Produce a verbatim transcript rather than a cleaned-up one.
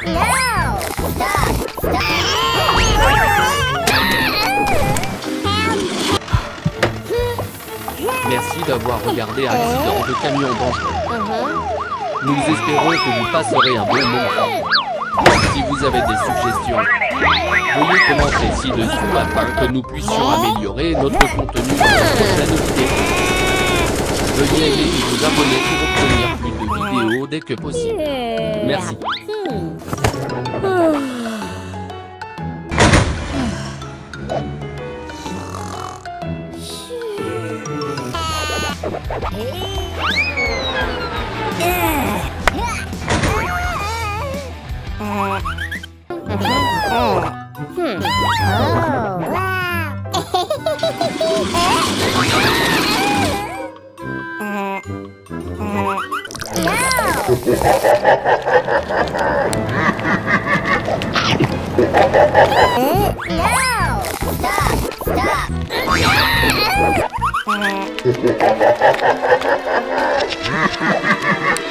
Merci d'avoir regardé Accident de camion dangereux. Nous espérons que vous passerez un bon moment. Si vous avez des suggestions, veuillez commenter ci-dessous afin que nous puissions améliorer notre contenu dans la prochaine vidéo. Veuillez aimer et vous abonner pour obtenir plus de vidéos dès que possible. Merci. No! Stop! Stop!